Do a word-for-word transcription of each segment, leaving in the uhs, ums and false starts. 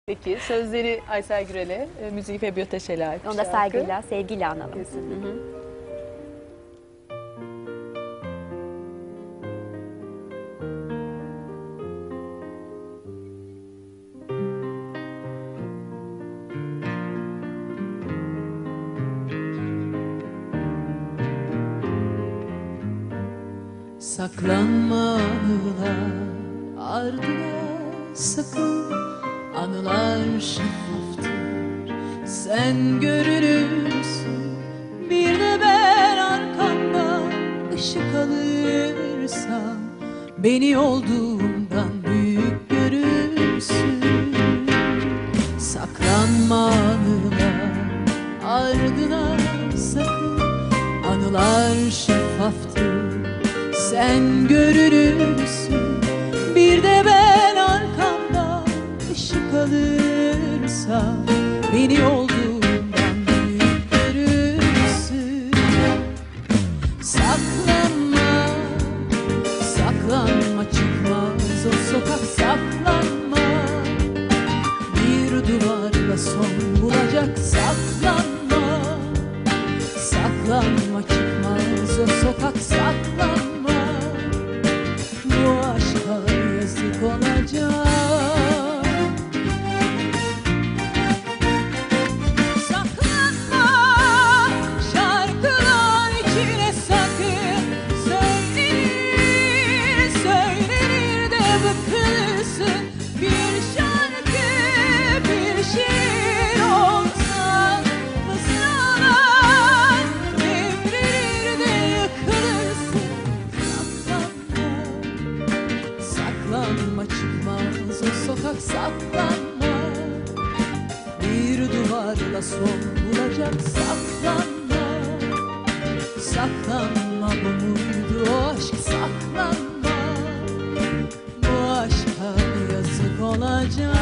Peki sözleri Aysel Gürel'e, e, müziği Febio Teşel'e ait. Onu da şarkı. saygıyla, sevgiyle analım. Kesinlikle. Hı hı. Saklanma anılar ardına sakın, anılar şeffaftır, sen görünürsün. Bir de ben arkanda ışık alırsam, beni olduğumdan büyük görürsün. Saklanma anılar ardına sakın, anılar şeffaftır, sen görünürsün. Bir de ben arkamda ışık alırsam, beni olduğundan büyük görürsün. Saklanma, saklanma, çıkmaz o sokak, saklanma. Bir duvarla son bulacak, saklanma. Saklanma, çıkmaz o sokak, saklanma. Bu aşka yazık olacak. Saklanma, şarkılar içine sakın. Söylenir, söylenir de bıkırsın. Bir şarkı, bir şiir olsan, mısralar devrilir de yıkılırsın. Saklanma, çıkmaz o sokak, saklanma. Bir duvarla son bulacak, saklanma. Saklanma, bu muydu o aşk, saklanma. Bu aşka yazık olacak.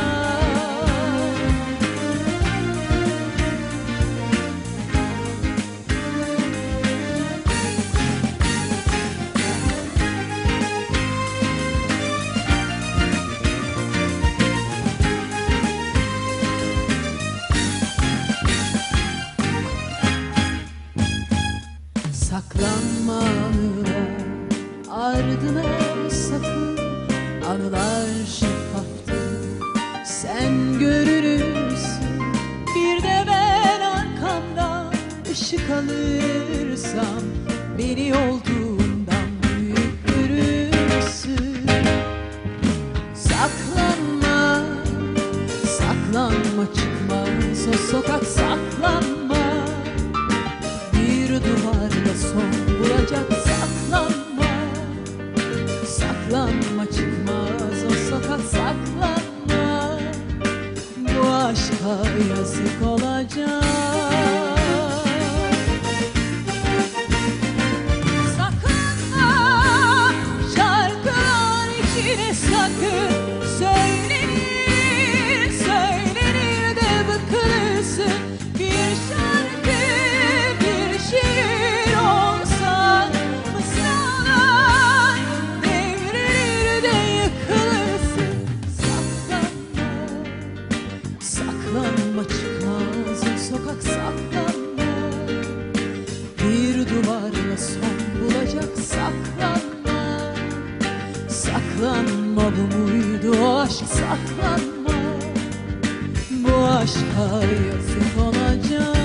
Saklanma anılar ardına sakın, anılar şeffaftır, sen görünürsün. Bir de ben arkamda ışık alırsam, beni olduğundan büyük görürsün. Saklanma, saklanma, çıkmaz o sokak, saklanma. Bir duvarla son bulacak, saklanma. Saklanma, çıkmaz o sokak, saklanma. Bu aşka yazık olacak. Saklanma, şarkılar içine sakın. Söylenir, söylenir de bıkılırsın. Bir şarkı, bir şiir olsan, mısralar devrilir de yıkılırsın. Saklanma, saklanma, çıkmaz o sokak, saklanma. Bir duvarla son bulacak, saklanma. Saklanma, bu muydu o aşk, saklanma. Bu aşka yazık olacak.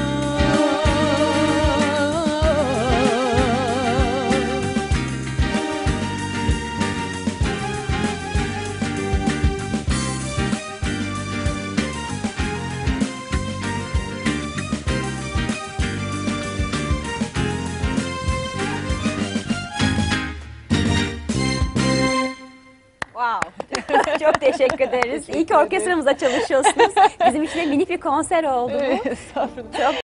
Wow. Çok teşekkür ederiz. İyi ki orkestramızda çalışıyorsunuz. Bizim için de minik bir konser oldu bu. Evet, estağfurullah. Çok